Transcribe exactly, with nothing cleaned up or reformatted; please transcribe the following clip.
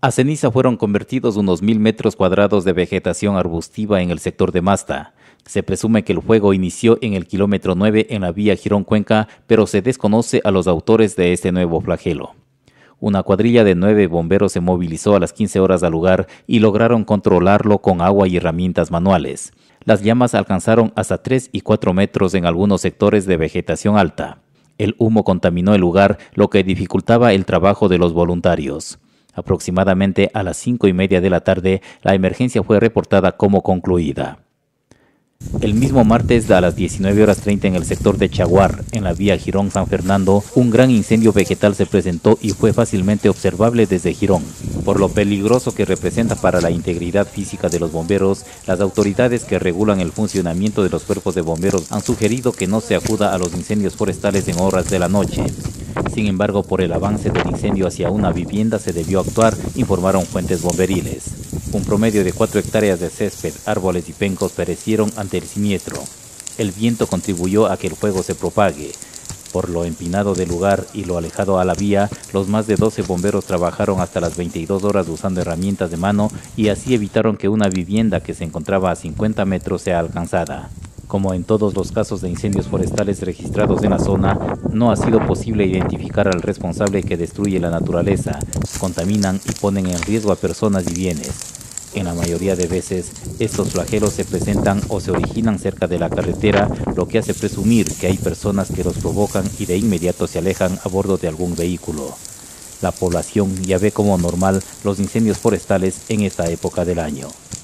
A ceniza fueron convertidos unos mil metros cuadrados de vegetación arbustiva en el sector de Masta. Se presume que el fuego inició en el kilómetro nueve en la vía Girón-Cuenca, pero se desconoce a los autores de este nuevo flagelo. Una cuadrilla de nueve bomberos se movilizó a las quince horas al lugar y lograron controlarlo con agua y herramientas manuales. Las llamas alcanzaron hasta tres y cuatro metros en algunos sectores de vegetación alta. El humo contaminó el lugar, lo que dificultaba el trabajo de los voluntarios. Aproximadamente a las cinco y media de la tarde, la emergencia fue reportada como concluida. El mismo martes a las diecinueve horas treinta en el sector de Chaguar, en la vía Girón-San Fernando, un gran incendio vegetal se presentó y fue fácilmente observable desde Girón. Por lo peligroso que representa para la integridad física de los bomberos, las autoridades que regulan el funcionamiento de los cuerpos de bomberos han sugerido que no se acuda a los incendios forestales en horas de la noche. Sin embargo, por el avance del incendio hacia una vivienda se debió actuar, informaron fuentes bomberiles. Un promedio de cuatro hectáreas de césped, árboles y pencos perecieron ante el siniestro. El viento contribuyó a que el fuego se propague. Por lo empinado del lugar y lo alejado a la vía, los más de doce bomberos trabajaron hasta las veintidós horas usando herramientas de mano y así evitaron que una vivienda que se encontraba a cincuenta metros sea alcanzada. Como en todos los casos de incendios forestales registrados en la zona, no ha sido posible identificar al responsable que destruye la naturaleza, contaminan y ponen en riesgo a personas y bienes. En la mayoría de veces, estos flagelos se presentan o se originan cerca de la carretera, lo que hace presumir que hay personas que los provocan y de inmediato se alejan a bordo de algún vehículo. La población ya ve como normal los incendios forestales en esta época del año.